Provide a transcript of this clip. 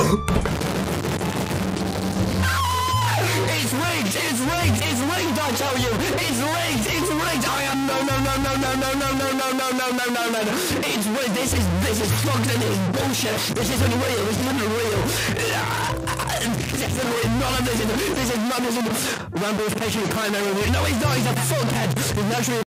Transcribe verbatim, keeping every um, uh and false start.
It's rigged! It's rigged! It's rigged, I tell you! It's rigged! It's rigged! I am no no no no no no no no no no no no no no no It's rigged! This is this is fucked and it's bullshit! This isn't real! This isn't real! This isn't real! None of this is this is not this is Ranboo is patiently climbing over. No, he's not! He's a fuckhead! He's naturally